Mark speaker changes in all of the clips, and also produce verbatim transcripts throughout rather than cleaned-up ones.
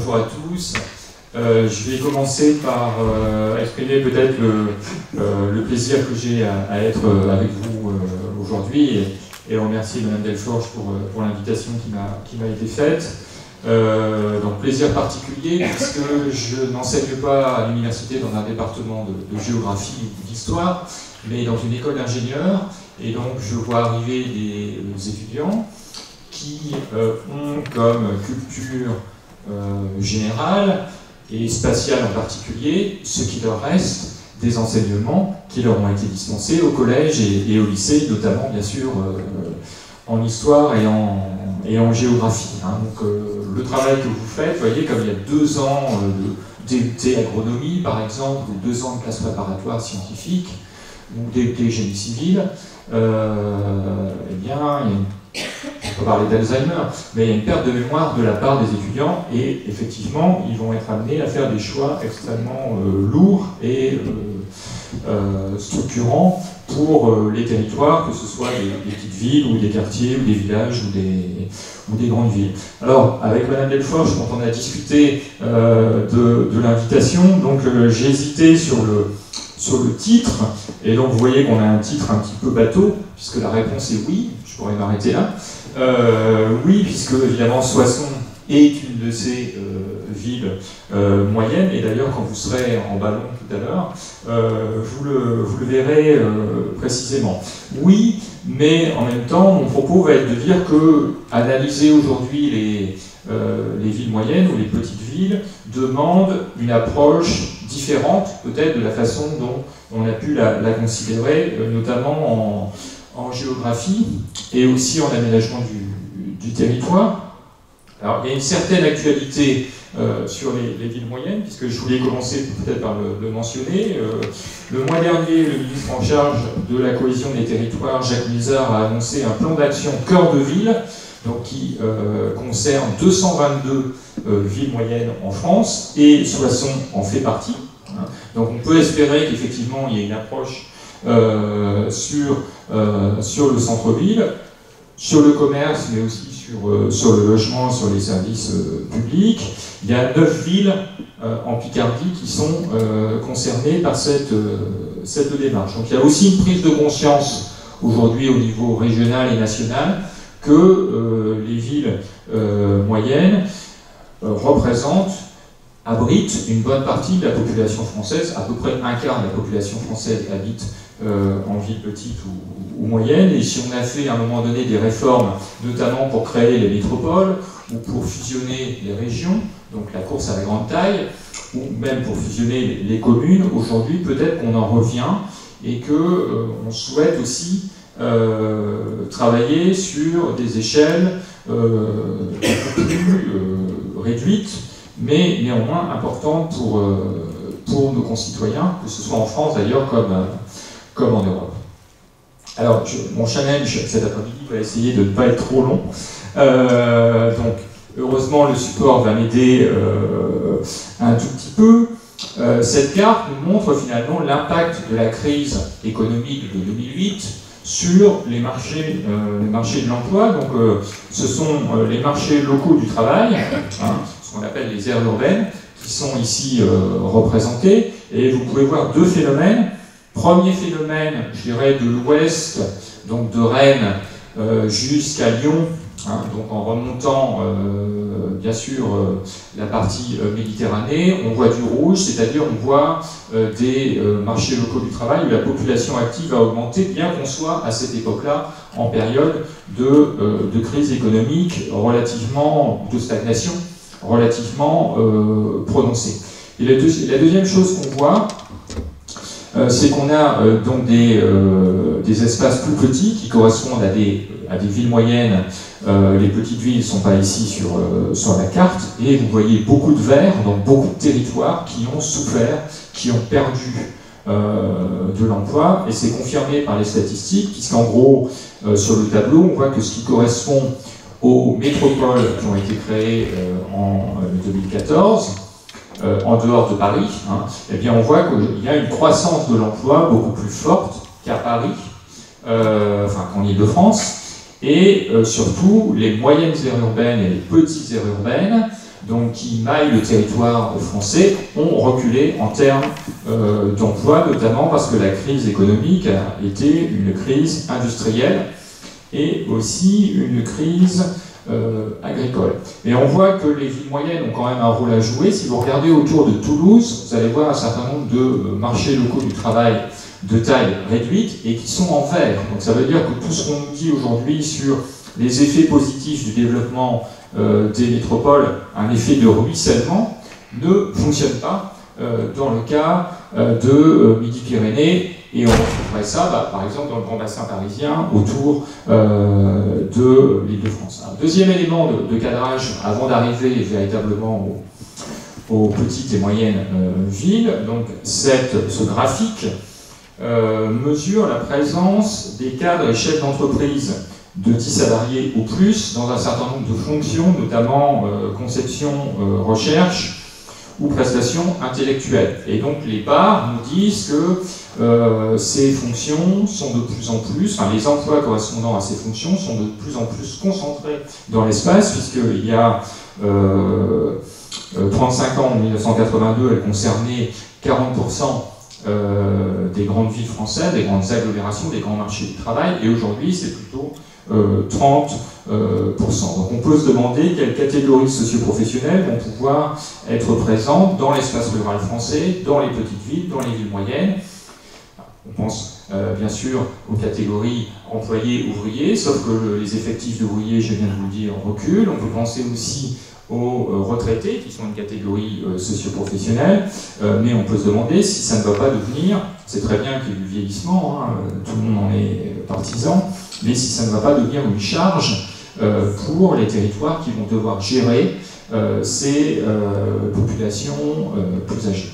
Speaker 1: bonjour à tous. Euh, je vais commencer par euh, exprimer peut-être le, euh, le plaisir que j'ai à, à être avec vous euh, aujourd'hui et, et remercier Madame Delforge pour, pour l'invitation qui m'a qui m'a été faite. Euh, donc plaisir particulier puisque je n'enseigne pas à l'université dans un département de, de géographie ou d'histoire, mais dans une école d'ingénieurs, et donc je vois arriver des, des étudiants qui euh, ont comme culture euh, générale et spatiale en particulier ce qui leur reste des enseignements qui leur ont été dispensés au collège et, et au lycée, notamment bien sûr euh, en histoire et en, et en géographie. Hein. Donc euh, le travail que vous faites, vous voyez, comme il y a deux ans euh, de D U T agronomie par exemple, ou deux ans de classe préparatoire scientifique, ou D U T génie civil, euh, eh bien, il y a une, on peut parler d'Alzheimer, mais il y a une perte de mémoire de la part des étudiants et effectivement, ils vont être amenés à faire des choix extrêmement euh, lourds et euh, euh, structurants pour euh, les territoires, que ce soit des, des petites villes ou des quartiers ou des villages ou des, ou des grandes villes. Alors, avec Madame Delforge, quand on a discuté euh, de, de l'invitation, donc euh, j'ai hésité sur le sur le titre, et donc vous voyez qu'on a un titre un petit peu bateau, puisque la réponse est oui, je pourrais m'arrêter là. Euh, oui, puisque évidemment Soissons est une de ces euh, villes euh, moyennes, et d'ailleurs quand vous serez en ballon tout à l'heure, euh, vous, le, vous le verrez euh, précisément. Oui, mais en même temps, mon propos va être de dire que analyser aujourd'hui les, euh, les villes moyennes ou les petites villes demande une approche différente peut-être de la façon dont on a pu la, la considérer, euh, notamment en, en géographie et aussi en aménagement du, du territoire. Alors il y a une certaine actualité euh, sur les, les villes moyennes, puisque je voulais commencer peut-être par le, le mentionner. Euh, le mois dernier, le ministre en charge de la cohésion des territoires, Jacques Mézard, a annoncé un plan d'action cœur de ville, donc qui euh, concerne deux cent vingt-deux euh, villes moyennes en France, et Soissons en fait partie. Hein. Donc on peut espérer qu'effectivement il y ait une approche euh, sur, euh, sur le centre-ville, sur le commerce, mais aussi sur, euh, sur le logement, sur les services euh, publics. Il y a neuf villes euh, en Picardie qui sont euh, concernées par cette, euh, cette démarche. Donc il y a aussi une prise de conscience aujourd'hui au niveau régional et national que euh, les villes euh, moyennes euh, représentent, abritent une bonne partie de la population française. À peu près un quart de la population française habite euh, en ville petite ou, ou moyenne. Et si on a fait à un moment donné des réformes, notamment pour créer les métropoles ou pour fusionner les régions, donc la course à la grande taille, ou même pour fusionner les communes, aujourd'hui peut-être qu'on en revient et qu'on euh, souhaite aussi Euh, travailler sur des échelles euh, beaucoup plus euh, réduites, mais néanmoins importantes pour, euh, pour nos concitoyens, que ce soit en France d'ailleurs comme, euh, comme en Europe. Alors, je, mon challenge cet après-midi va essayer de ne pas être trop long. Euh, donc, heureusement, le support va m'aider euh, un tout petit peu. Euh, cette carte nous montre finalement l'impact de la crise économique de deux mille huit sur les marchés, euh, les marchés de l'emploi. Donc, euh, ce sont euh, les marchés locaux du travail, hein, ce qu'on appelle les aires urbaines, qui sont ici euh, représentés. Et vous pouvez voir deux phénomènes. Premier phénomène, je dirais, de l'ouest, donc de Rennes euh, jusqu'à Lyon, hein, donc en remontant, euh, bien sûr, euh, la partie euh, Méditerranée, on voit du rouge, c'est-à-dire on voit euh, des euh, marchés locaux du travail où la population active a augmenté, bien qu'on soit à cette époque-là en période de, euh, de crise économique relativement, de stagnation relativement euh, prononcée. Et la, deux, la deuxième chose qu'on voit, euh, c'est qu'on a euh, donc des, euh, des espaces plus petits qui correspondent à des, à des villes moyennes. Euh, les petites villes ne sont pas ici sur, euh, sur la carte, et vous voyez beaucoup de vert, donc beaucoup de territoires qui ont souffert, qui ont perdu euh, de l'emploi, et c'est confirmé par les statistiques, puisqu'en gros, euh, sur le tableau, on voit que ce qui correspond aux métropoles qui ont été créées euh, en euh, deux mille quatorze, euh, en dehors de Paris, hein, eh bien on voit qu'il y a une croissance de l'emploi beaucoup plus forte qu'à Paris, euh, enfin qu'en Île-de-France, et euh, surtout les moyennes aires urbaines et les petites aires urbaines donc qui maillent le territoire français, ont reculé en termes euh, d'emploi, notamment parce que la crise économique a été une crise industrielle et aussi une crise euh, agricole. Et on voit que les villes moyennes ont quand même un rôle à jouer. Si vous regardez autour de Toulouse, vous allez voir un certain nombre de marchés locaux du travail de taille réduite et qui sont en vert. Donc ça veut dire que tout ce qu'on nous dit aujourd'hui sur les effets positifs du développement euh, des métropoles, un effet de ruissellement, ne fonctionne pas euh, dans le cas euh, de euh, Midi-Pyrénées. Et on retrouverait ça, bah, par exemple, dans le grand bassin parisien, autour euh, de l'Île-de-France. Un deuxième élément de, de cadrage, avant d'arriver véritablement aux, aux petites et moyennes euh, villes, donc cette, ce graphique euh, mesure la présence des cadres et chefs d'entreprise de dix salariés ou plus dans un certain nombre de fonctions, notamment euh, conception, euh, recherche, ou prestations intellectuelles. Et donc les bars nous disent que euh, ces fonctions sont de plus en plus, enfin les emplois correspondant à ces fonctions sont de plus en plus concentrés dans l'espace, puisqu'il y a euh, trente-cinq ans, en mille neuf cent quatre-vingt-deux, elle concernait quarante pour cent euh, des grandes villes françaises, des grandes agglomérations, des grands marchés du travail, et aujourd'hui c'est plutôt Euh, trente pour cent. Donc on peut se demander quelles catégories socioprofessionnelles vont pouvoir être présentes dans l'espace rural français, dans les petites villes, dans les villes moyennes. On pense euh, bien sûr aux catégories employés, ouvriers, sauf que le, les effectifs d'ouvriers, je viens de vous le dire, reculent. On peut penser aussi aux euh, retraités, qui sont une catégorie euh, socioprofessionnelle, euh, mais on peut se demander si ça ne va pas devenir, c'est très bien qu'il y ait du vieillissement, hein, tout le monde en est partisan, mais si ça ne va pas devenir une charge euh, pour les territoires qui vont devoir gérer euh, ces euh, populations euh, plus âgées.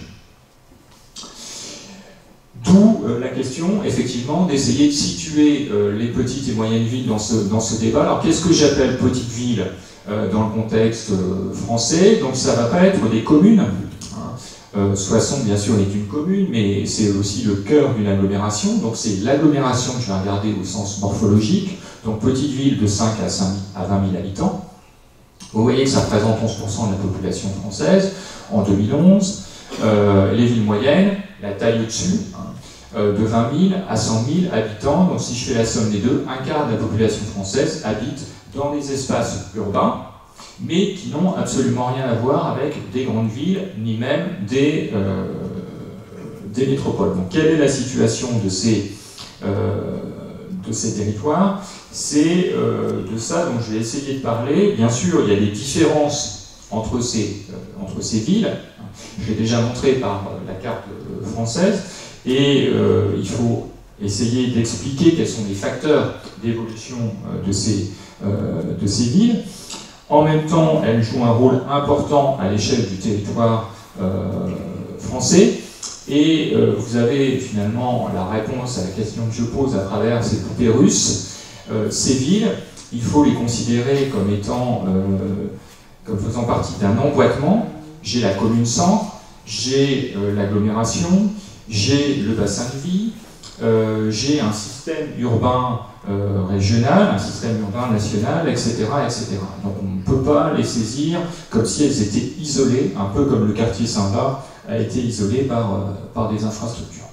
Speaker 1: D'où euh, la question, effectivement, d'essayer de situer euh, les petites et moyennes villes dans ce, dans ce débat. Alors, qu'est-ce que j'appelle petite ville euh, dans le contexte euh, français? Donc, ça ne va pas être des communes. Euh, Soissons, bien sûr, est une commune, mais c'est aussi le cœur d'une agglomération. Donc, c'est l'agglomération que je vais regarder au sens morphologique. Donc, petite ville de cinq à vingt mille habitants. Vous voyez que ça représente onze pour cent de la population française en deux mille onze. Euh, les villes moyennes, la taille au-dessus, hein, euh, de vingt mille à cent mille habitants. Donc, si je fais la somme des deux, un quart de la population française habite dans des espaces urbains, mais qui n'ont absolument rien à voir avec des grandes villes, ni même des, euh, des métropoles. Donc, quelle est la situation de ces, euh, de ces territoires? C'est euh, de ça dont je vais essayer de parler. Bien sûr, il y a des différences entre ces, euh, entre ces villes. Je l'ai déjà montré par la carte française. Et euh, il faut essayer d'expliquer quels sont les facteurs d'évolution euh, de, ces, euh, de ces villes. En même temps, elles jouent un rôle important à l'échelle du territoire euh, français. Et euh, vous avez finalement la réponse à la question que je pose à travers ces poupées russes. Euh, ces villes, il faut les considérer comme étant, euh, comme faisant partie d'un emboîtement. J'ai la commune-centre, j'ai euh, l'agglomération, j'ai le bassin de vie, euh, j'ai un système urbain Euh, régional, un système urbain national, et cetera, et cetera. Donc on ne peut pas les saisir comme si elles étaient isolées, un peu comme le quartier Saint-Barth a été isolé par, euh, par des infrastructures.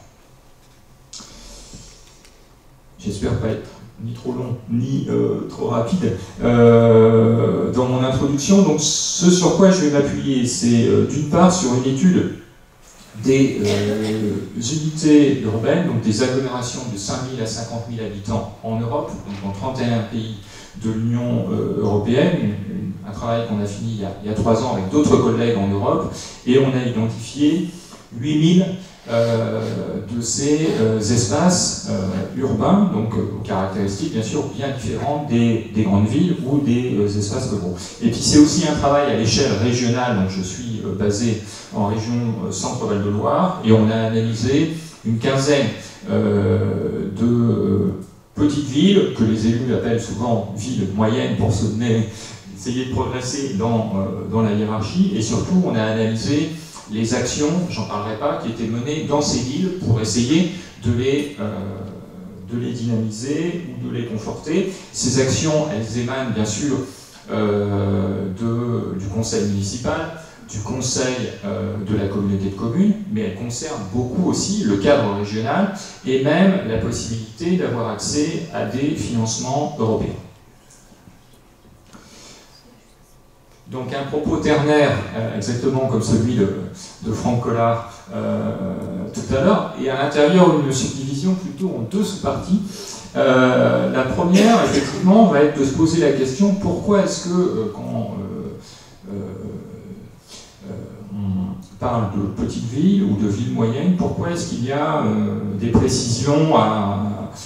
Speaker 1: J'espère pas être ni trop long, ni euh, trop rapide euh, dans mon introduction. Donc ce sur quoi je vais m'appuyer, c'est euh, d'une part sur une étude des euh, unités urbaines, donc des agglomérations de cinq mille à cinquante mille habitants en Europe, donc dans trente et un pays de l'Union euh, européenne, une, un travail qu'on a fini il y a, il y a trois ans avec d'autres collègues en Europe, et on a identifié huit mille euh, de ces euh, espaces euh, urbains, donc euh, aux caractéristiques bien sûr bien différentes des, des grandes villes ou des euh, espaces ruraux. Et puis c'est aussi un travail à l'échelle régionale, donc je suis euh, basé en région euh, Centre-Val de Loire, et on a analysé une quinzaine euh, de euh, petites villes, que les élus appellent souvent villes moyennes pour se donner, essayer de progresser dans, euh, dans la hiérarchie, et surtout on a analysé les actions, j'en parlerai pas, qui étaient menées dans ces villes pour essayer de les, euh, de les dynamiser ou de les conforter. Ces actions, elles émanent bien sûr euh, de, du conseil municipal, du conseil euh, de la communauté de communes, mais elle concerne beaucoup aussi le cadre régional et même la possibilité d'avoir accès à des financements européens. Donc un propos ternaire, euh, exactement comme celui de, de Franck Collard euh, tout à l'heure, et à l'intérieur une subdivision plutôt en deux sous-parties. Euh, la première, effectivement, va être de se poser la question pourquoi est-ce que euh, quand euh, euh, on parle de petites villes ou de villes moyennes, pourquoi est-ce qu'il y a euh, des précisions à,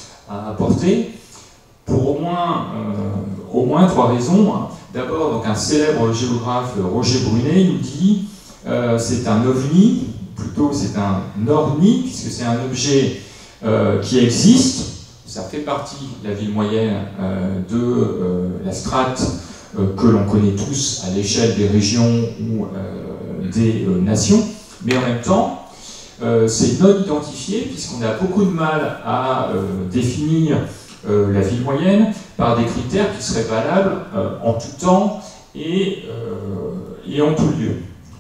Speaker 1: à apporter pour au moins, euh, au moins trois raisons. D'abord, donc un célèbre géographe, Roger Brunet, nous dit euh, c'est un ovni, plutôt c'est un orni, puisque c'est un objet euh, qui existe. Ça fait partie de la ville moyenne euh, de euh, la strate euh, que l'on connaît tous à l'échelle des régions ou euh, des euh, nations, mais en même temps, euh, c'est non identifié puisqu'on a beaucoup de mal à euh, définir euh, la ville moyenne par des critères qui seraient valables euh, en tout temps et, euh, et en tout lieu.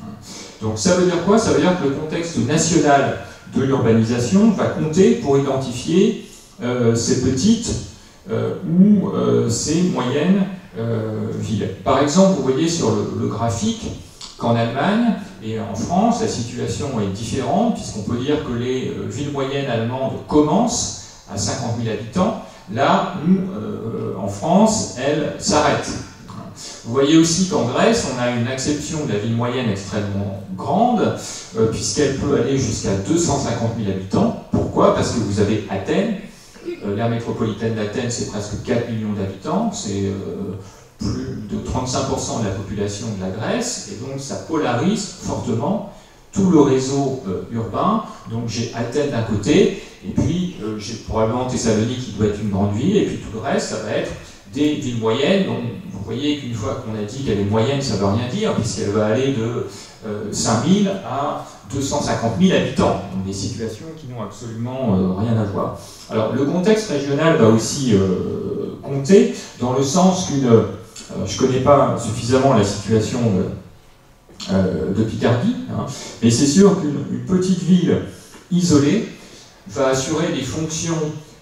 Speaker 1: Donc ça veut dire quoi? Ça veut dire que le contexte national de l'urbanisation va compter pour identifier Euh, ces petites euh, ou euh, ces moyennes euh, villes. Par exemple, vous voyez sur le, le graphique qu'en Allemagne et en France, la situation est différente, puisqu'on peut dire que les euh, villes moyennes allemandes commencent à cinquante mille habitants, là où, euh, en France, elles s'arrêtent. Vous voyez aussi qu'en Grèce, on a une acception de la ville moyenne extrêmement grande, euh, puisqu'elle peut aller jusqu'à deux cent cinquante mille habitants. Pourquoi? Parce que vous avez Athènes. L'aire métropolitaine d'Athènes, c'est presque quatre millions d'habitants, c'est euh, plus de trente-cinq pour cent de la population de la Grèce, et donc ça polarise fortement tout le réseau euh, urbain. Donc j'ai Athènes d'un côté, et puis euh, j'ai probablement Thessalonique qui doit être une grande ville, et puis tout le reste, ça va être des villes moyennes. Donc vous voyez qu'une fois qu'on a dit qu'elle est moyenne, ça ne veut rien dire, puisqu'elle va aller de euh, cinq mille à deux cent cinquante mille habitants, donc des situations qui n'ont absolument euh, rien à voir. Alors le contexte régional va aussi euh, compter, dans le sens qu'une, euh, je ne connais pas suffisamment la situation euh, euh, de Picardie, hein, mais c'est sûr qu'une petite ville isolée va assurer des fonctions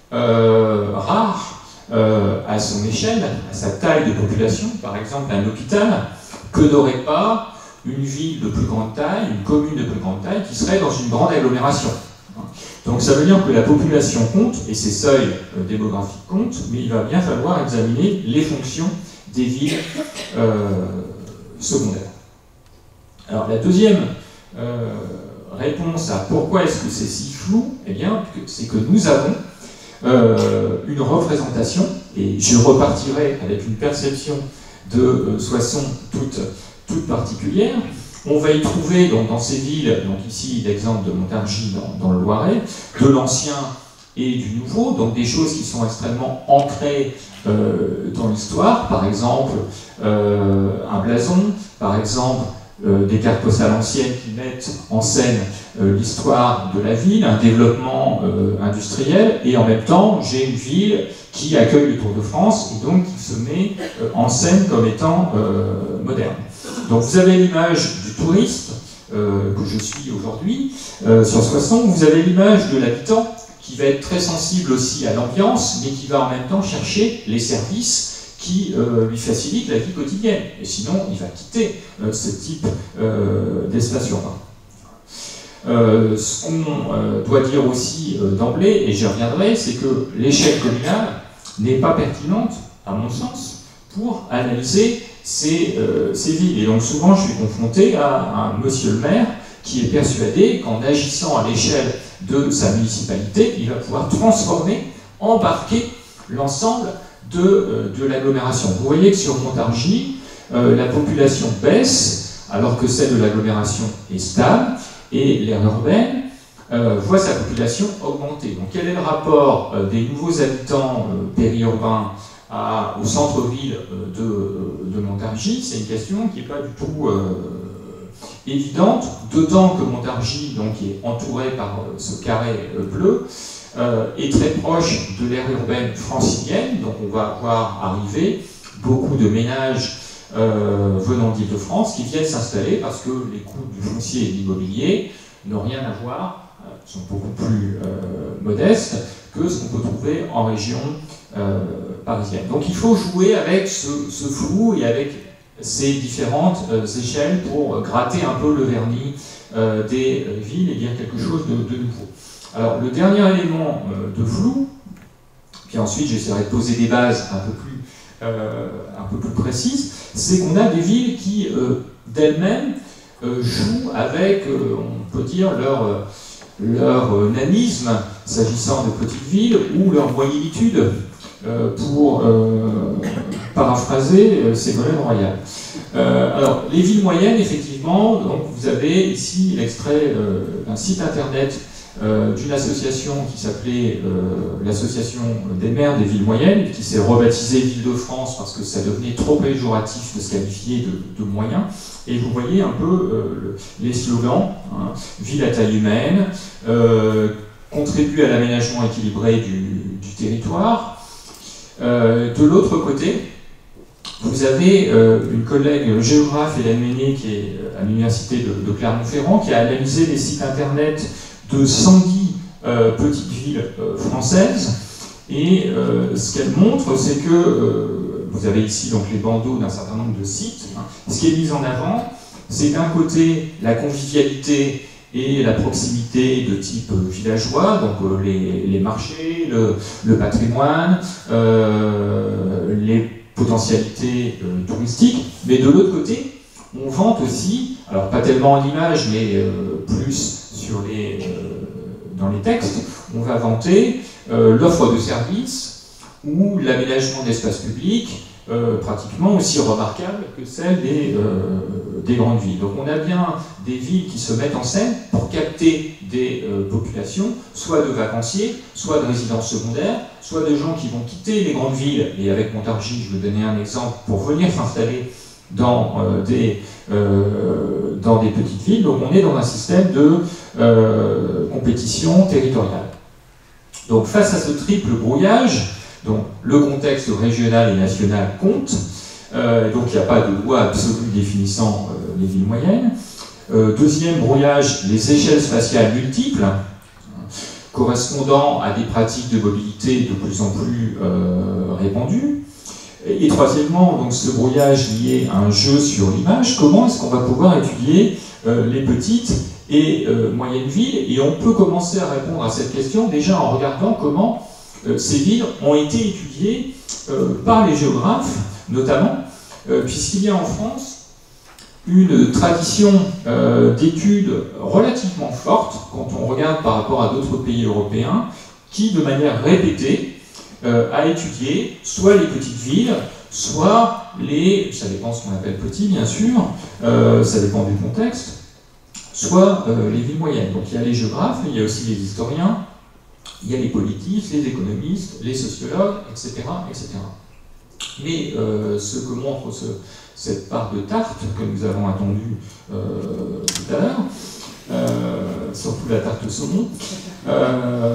Speaker 1: euh, rares euh, à son échelle, à sa taille de population, par exemple un hôpital, que n'aurait pas une ville de plus grande taille, une commune de plus grande taille, qui serait dans une grande agglomération. Donc ça veut dire que la population compte, et ses seuils euh, démographiques comptent, mais il va bien falloir examiner les fonctions des villes euh, secondaires. Alors la deuxième euh, réponse à pourquoi est-ce que c'est si flou, eh bien, c'est que nous avons euh, une représentation, et je repartirai avec une perception de euh, Soissons toute toute particulière. On va y trouver donc, dans ces villes, donc ici l'exemple de Montargis dans, dans le Loiret, de l'ancien et du nouveau, donc des choses qui sont extrêmement ancrées euh, dans l'histoire, par exemple euh, un blason, par exemple euh, des cartes postales anciennes qui mettent en scène euh, l'histoire de la ville, un développement euh, industriel, et en même temps j'ai une ville qui accueille le Tour de France et donc qui se met euh, en scène comme étant euh, moderne. Donc vous avez l'image du touriste, euh, que je suis aujourd'hui, euh, sur Soissons. Vous avez l'image de l'habitant, qui va être très sensible aussi à l'ambiance, mais qui va en même temps chercher les services qui euh, lui facilitent la vie quotidienne. Et sinon, il va quitter euh, ce type euh, d'espace urbain. Euh, ce qu'on euh, doit dire aussi euh, d'emblée, et j'y reviendrai, c'est que l'échelle communale n'est pas pertinente, à mon sens, pour analyser ces, euh, ces villes. Et donc souvent, je suis confronté à un monsieur le maire qui est persuadé qu'en agissant à l'échelle de sa municipalité, il va pouvoir transformer, embarquer l'ensemble de, euh, de l'agglomération. Vous voyez que sur Montargis, euh, la population baisse, alors que celle de l'agglomération est stable, et l'aire urbaine euh, voit sa population augmenter. Donc quel est le rapport euh, des nouveaux habitants euh, périurbains à, au centre-ville euh, de, de Montargis? C'est une question qui n'est pas du tout euh, évidente, d'autant que Montargis, donc, qui est entouré par euh, ce carré euh, bleu, euh, est très proche de l'aire urbaine francilienne, donc on va voir arriver beaucoup de ménages euh, venant d'Île-de-France qui viennent s'installer parce que les coûts du foncier et de l'immobilier n'ont rien à voir, euh, sont beaucoup plus euh, modestes que ce qu'on peut trouver en région euh, parisienne. Donc il faut jouer avec ce, ce flou et avec ces différentes euh, échelles pour gratter un peu le vernis euh, des euh, villes et dire quelque chose de, de nouveau. Alors le dernier élément euh, de flou, puis ensuite j'essaierai de poser des bases un peu plus, euh, un peu plus précises, c'est qu'on a des villes qui euh, d'elles-mêmes euh, jouent avec, euh, on peut dire, leur, euh, leur euh, nanisme s'agissant de petites villes ou leur moyennitude. Euh, pour euh, paraphraser euh, Ségolène Royal. Euh, alors, les villes moyennes, effectivement, donc vous avez ici l'extrait euh, d'un site internet euh, d'une association qui s'appelait euh, l'Association des maires des villes moyennes, qui s'est rebaptisée Ville-de-France parce que ça devenait trop péjoratif de se qualifier de, de moyen. Et vous voyez un peu euh, le, les slogans, hein, ville à taille humaine, euh, contribue à l'aménagement équilibré du, du territoire. Euh, de l'autre côté, vous avez euh, une collègue, le géographe Hélène Meunier, qui est à l'université de, de Clermont-Ferrand, qui a analysé les sites internet de cent dix euh, petites villes euh, françaises. Et euh, ce qu'elle montre, c'est que euh, vous avez ici donc les bandeaux d'un certain nombre de sites. Hein. Ce qui est mis en avant, c'est d'un côté la convivialité et la proximité de type villageois, donc euh, les, les marchés, le, le patrimoine, euh, les potentialités euh, touristiques, mais de l'autre côté, on vante aussi, alors pas tellement en images, mais euh, plus sur les, euh, dans les textes, on va vanter euh, l'offre de services ou l'aménagement d'espaces publics, Euh, pratiquement aussi remarquable que celle des, euh, des grandes villes. Donc on a bien des villes qui se mettent en scène pour capter des euh, populations, soit de vacanciers, soit de résidences secondaires, soit de gens qui vont quitter les grandes villes, et avec Montargis, je vais donner un exemple, pour venir s'installer dans, euh, des, euh, dans des petites villes. Donc on est dans un système de euh, compétition territoriale. Donc face à ce triple brouillage, donc le contexte régional et national compte, euh, donc il n'y a pas de loi absolue définissant euh, les villes moyennes. Euh, deuxième brouillage, les échelles spatiales multiples, correspondant à des pratiques de mobilité de plus en plus euh, répandues. Et, et troisièmement, donc ce brouillage lié à un jeu sur l'image, comment est-ce qu'on va pouvoir étudier euh, les petites et euh, moyennes villes? Et on peut commencer à répondre à cette question déjà en regardant comment Euh, ces villes ont été étudiées euh, par les géographes, notamment, euh, puisqu'il y a en France une tradition euh, d'études relativement forte, quand on regarde par rapport à d'autres pays européens, qui, de manière répétée, euh, a étudié soit les petites villes, soit les, ça dépend ce qu'on appelle petit, bien sûr, euh, ça dépend du contexte, soit euh, les villes moyennes. Donc il y a les géographes, mais il y a aussi les historiens, il y a les politistes, les économistes, les sociologues, et cetera et cetera. Mais euh, ce que montre ce, cette part de tarte que nous avons attendue euh, tout à l'heure, euh, surtout la tarte au saumon, euh,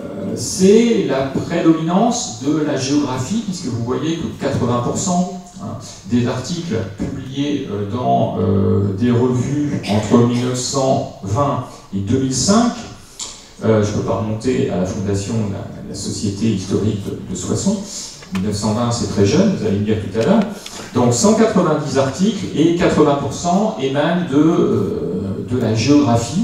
Speaker 1: c'est la prédominance de la géographie, puisque vous voyez que quatre-vingts pour cent hein, des articles publiés euh, dans euh, des revues entre mille neuf cent vingt et deux mille cinq, Euh, je ne peux pas remonter à la fondation de la, de la Société historique de, de Soissons. mille neuf cent vingt, c'est très jeune, vous allez me dire tout à l'heure. Donc cent quatre-vingt-dix articles et quatre-vingts pour cent émanent de, euh, de la géographie.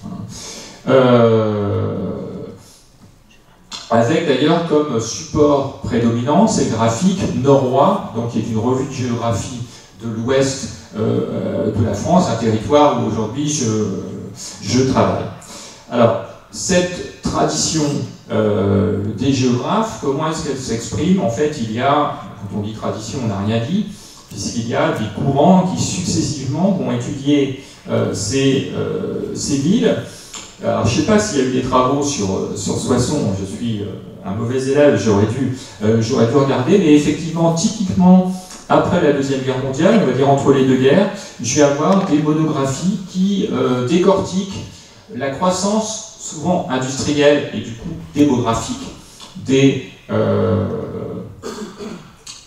Speaker 1: Euh, avec d'ailleurs comme support prédominant ces graphiques norrois, donc qui est une revue de géographie de l'ouest euh, de la France, un territoire où aujourd'hui je, je travaille. Alors, cette tradition euh, des géographes, comment est-ce qu'elle s'exprime? En fait, il y a, quand on dit tradition, on n'a rien dit, puisqu'il y a des courants qui successivement vont étudier euh, ces, euh, ces villes. Alors, je ne sais pas s'il y a eu des travaux sur, sur Soissons, je suis euh, un mauvais élève, j'aurais dû, euh, j'aurais dû regarder, mais effectivement, typiquement, après la Deuxième Guerre mondiale, on va dire entre les deux guerres, je vais avoir des monographies qui euh, décortiquent la croissance souvent industrielle et du coup démographique des, euh,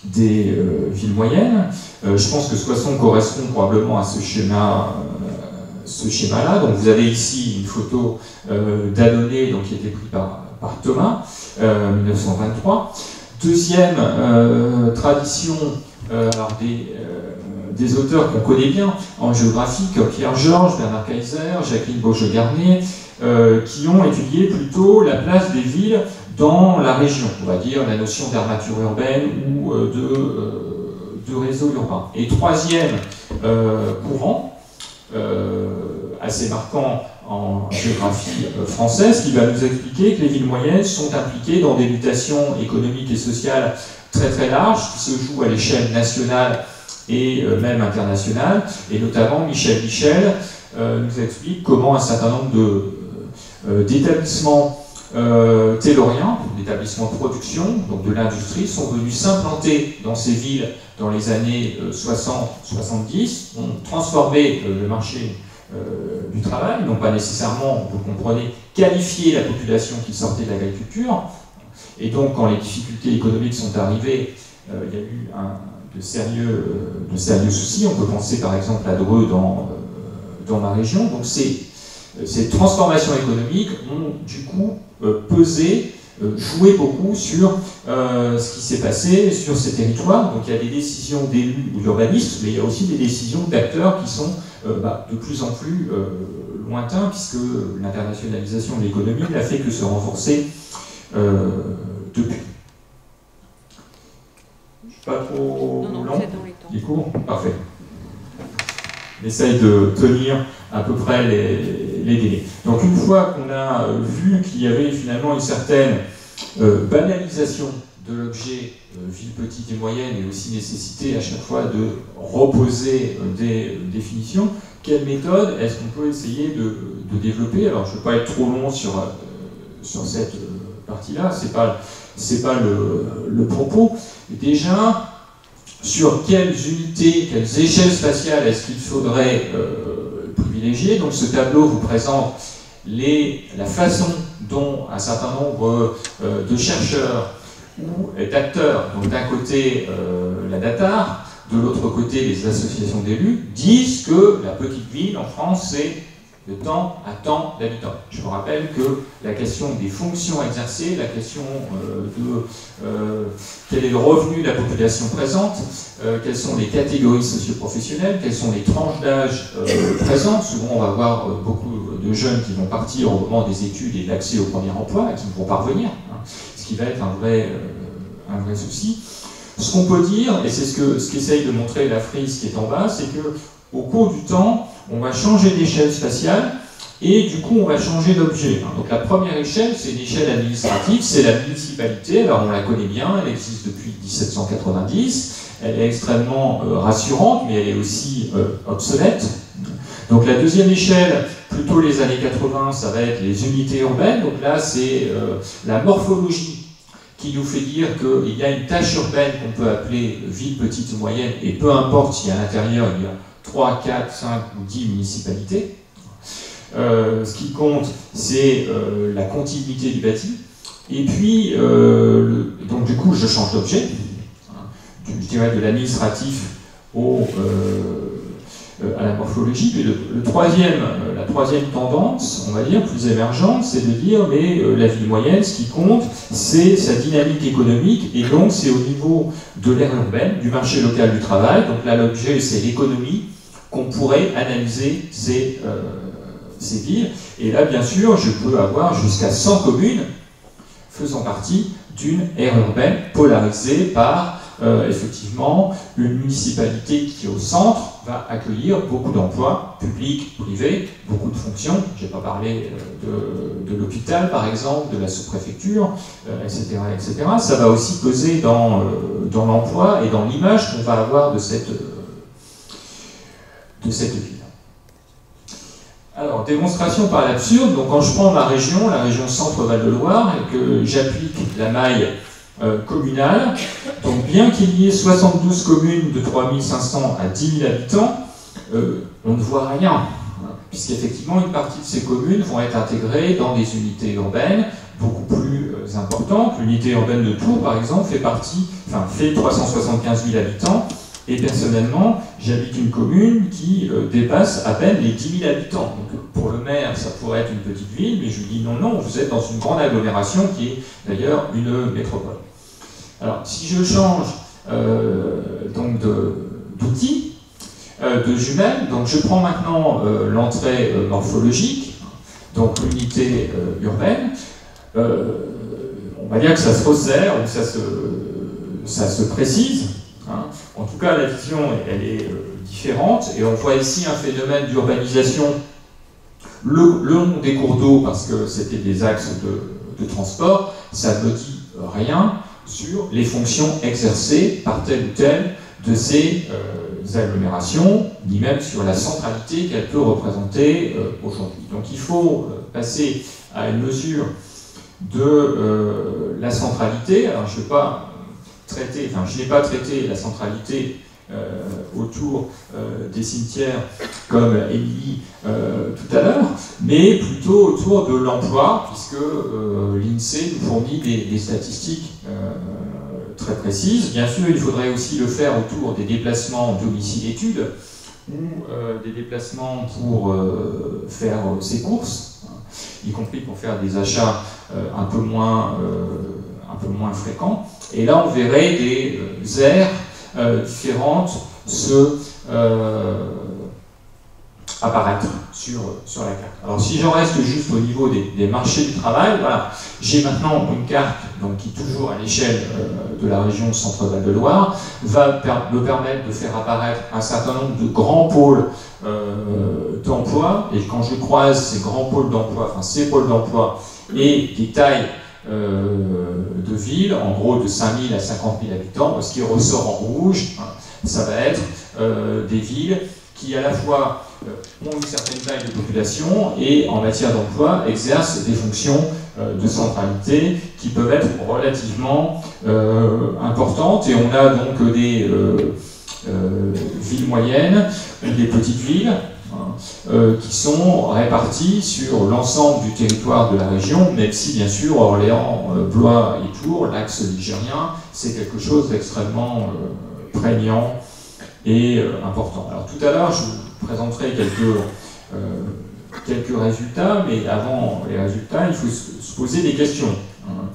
Speaker 1: des euh, villes moyennes. Euh, je pense que Soissons correspond probablement à ce schéma, euh, ce schéma-là. Donc vous avez ici une photo euh, d'Annonay, donc qui a été prise par, par Thomas, euh, mille neuf cent vingt-trois. Deuxième euh, tradition, euh, alors des, euh, des auteurs qu'on connaît bien en géographie, comme Pierre Georges, Bernard Kaiser, Jacqueline Beaujeu-Garnier, euh, qui ont étudié plutôt la place des villes dans la région, on va dire la notion d'armature urbaine ou euh, de, euh, de réseau urbain. Et troisième euh, courant, euh, assez marquant en géographie euh, française, qui va nous expliquer que les villes moyennes sont impliquées dans des mutations économiques et sociales très très larges, qui se jouent à l'échelle nationale et euh, même internationale, et notamment Michel Michel euh, nous explique comment un certain nombre de, euh, d'établissements Euh, tayloriens, d'établissements de production, donc de l'industrie, sont venus s'implanter dans ces villes dans les années euh, soixante soixante-dix, ont transformé euh, le marché euh, du travail, non pas nécessairement, vous comprenez, qualifier la population qui sortait de l'agriculture, et donc quand les difficultés économiques sont arrivées, euh, il y a eu un, de, sérieux, euh, de sérieux soucis. On peut penser par exemple à Dreux dans, euh, dans ma région, donc c'est ces transformations économiques ont du coup euh, pesé, euh, joué beaucoup sur euh, ce qui s'est passé sur ces territoires. Donc il y a des décisions d'élus ou d'urbanistes, mais il y a aussi des décisions d'acteurs qui sont euh, bah, de plus en plus euh, lointains, puisque l'internationalisation de l'économie n'a fait que se renforcer euh, depuis. Je ne suis pas trop
Speaker 2: non, non,
Speaker 1: long.
Speaker 2: Dans les temps.
Speaker 1: Il est court ? Parfait. On essaye de tenir à peu près les, les délais. Donc une fois qu'on a vu qu'il y avait finalement une certaine euh, banalisation de l'objet euh, ville petite et moyenne, et aussi nécessité à chaque fois de reposer euh, des euh, définitions, quelle méthode est-ce qu'on peut essayer de, de développer? Alors je ne veux pas être trop long sur, euh, sur cette euh, partie-là, c'est pas, c'est pas le, le propos. Déjà, sur quelles unités, quelles échelles spatiales est-ce qu'il faudrait euh, privilégier? Donc ce tableau vous présente les, la façon dont un certain nombre euh, de chercheurs ou d'acteurs, donc d'un côté euh, la DATAR, de l'autre côté les associations d'élus, disent que la petite ville en France c'est de temps à tant d'habitants. Je vous rappelle que la question des fonctions exercées, la question euh, de euh, quel est le revenu de la population présente, euh, quelles sont les catégories socio-professionnelles, quelles sont les tranches d'âge euh, présentes. Souvent, on va avoir euh, beaucoup de jeunes qui vont partir au moment des études et de l'accès au premier emploi et qui ne vont pas revenir, hein, ce qui va être un vrai, euh, un vrai souci. Ce qu'on peut dire, et c'est ce que ce qu'essaye de montrer la frise qui est en bas, c'est que au cours du temps, on va changer d'échelle spatiale et du coup on va changer d'objet. Donc la première échelle, c'est une échelle administrative, c'est la municipalité. Alors on la connaît bien, elle existe depuis mille sept cent quatre-vingt-dix, elle est extrêmement euh, rassurante, mais elle est aussi euh, obsolète. Donc la deuxième échelle, plutôt les années quatre-vingts, ça va être les unités urbaines. Donc là c'est euh, la morphologie qui nous fait dire qu'il y a une tâche urbaine qu'on peut appeler ville petite ou moyenne, et peu importe si à l'intérieur il y a trois, quatre, cinq ou dix municipalités. Euh, ce qui compte, c'est euh, la continuité du bâti. Et puis, euh, le, donc du coup, je change d'objet, hein, je dirais de l'administratif au, euh, à la morphologie. Et le, le troisième, euh, la troisième tendance, on va dire, plus émergente, c'est de dire, mais euh, la ville moyenne, ce qui compte, c'est sa dynamique économique, et donc c'est au niveau de l'aire urbaine, du marché local du travail. Donc là, l'objet, c'est l'économie, qu'on pourrait analyser ces, euh, ces villes. Et là, bien sûr, je peux avoir jusqu'à cent communes faisant partie d'une aire urbaine polarisée par, euh, effectivement, une municipalité qui, au centre, va accueillir beaucoup d'emplois publics, privés, beaucoup de fonctions. Je n'ai pas parlé de, de l'hôpital, par exemple, de la sous-préfecture, euh, et cetera, et cetera. Ça va aussi peser dans, euh, dans l'emploi et dans l'image qu'on va avoir de cette de cette ville. Alors, démonstration par l'absurde. Donc, quand je prends ma région, la région Centre-Val de Loire, et que j'applique la maille euh, communale, donc bien qu'il y ait soixante-douze communes de trois mille cinq cents à dix mille habitants, euh, on ne voit rien, hein, puisqu'effectivement, une partie de ces communes vont être intégrées dans des unités urbaines, beaucoup plus euh, importante. L'unité urbaine de Tours, par exemple, fait partie, enfin, fait trois cent soixante-quinze mille habitants, et personnellement, j'habite une commune qui euh, dépasse à peine les dix mille habitants. Donc, pour le maire, ça pourrait être une petite ville, mais je lui dis non, non, vous êtes dans une grande agglomération qui est d'ailleurs une métropole. Alors, si je change euh, donc d'outil, euh, de jumelles, donc je prends maintenant euh, l'entrée euh, morphologique, donc l'unité euh, urbaine, euh, on va dire que ça se resserre ou ça se, ça se précise. Hein. En tout cas, la vision, elle est euh, différente, et on voit ici un phénomène d'urbanisation le, le long des cours d'eau, parce que c'était des axes de, de transport. Ça ne dit rien sur les fonctions exercées par telle ou telle de ces euh, agglomérations, ni même sur la centralité qu'elle peut représenter euh, aujourd'hui. Donc il faut euh, passer à une mesure de euh, la centralité. Alors je ne vais pas traiter, enfin je n'ai pas traité la centralité euh, autour euh, des cimetières comme Émilie euh, tout à l'heure, mais plutôt autour de l'emploi, puisque euh, l'INSEE nous fournit des, des statistiques euh, très précises. Bien sûr, il faudrait aussi le faire autour des déplacements domicile-études ou euh, des déplacements pour euh, faire euh, ses courses, hein, y compris pour faire des achats euh, un peu moins, euh, un peu moins fréquents. Et là, on verrait des euh, aires euh, différentes se euh, apparaître sur, sur la carte. Alors si j'en reste juste au niveau des, des marchés du travail, voilà, j'ai maintenant une carte donc, qui, toujours à l'échelle euh, de la région Centre-Val de Loire, va per me permettre de faire apparaître un certain nombre de grands pôles euh, d'emploi. Et quand je croise ces grands pôles d'emploi, enfin ces pôles d'emploi et des tailles euh, de villes, en gros de cinq mille à cinquante mille habitants, ce qui ressort en rouge, hein, ça va être euh, des villes qui à la fois euh, ont une certaine taille de population et en matière d'emploi exercent des fonctions euh, de centralité qui peuvent être relativement euh, importantes. Et on a donc des euh, euh, villes moyennes, des petites villes, hein, euh, qui sont réparties sur l'ensemble du territoire de la région, même si bien sûr Orléans, euh, Blois et Tours, l'axe ligérien, c'est quelque chose d'extrêmement euh, prégnant et euh, important. Alors tout à l'heure, je vous présenterai quelques, euh, quelques résultats, mais avant les résultats, il faut se, se poser des questions. Hein.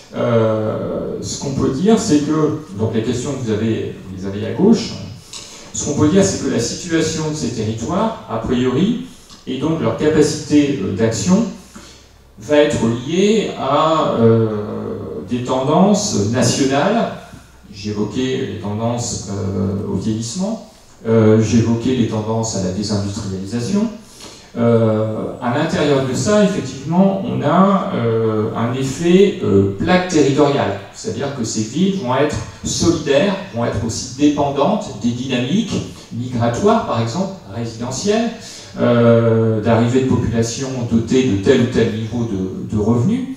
Speaker 1: Euh, ce qu'on peut dire, c'est que, donc les questions que vous avez, vous les avez à gauche, ce qu'on peut dire, c'est que la situation de ces territoires, a priori, et donc leur capacité euh, d'action, va être liée à euh, des tendances nationales. J'évoquais les tendances euh, au vieillissement, euh, j'évoquais les tendances à la désindustrialisation. Euh, à l'intérieur de ça, effectivement, on a euh, un effet euh, plaque territoriale, c'est-à-dire que ces villes vont être solidaires, vont être aussi dépendantes des dynamiques migratoires, par exemple, résidentielles, euh, d'arrivée de populations dotées de tel ou tel niveau de, de revenus.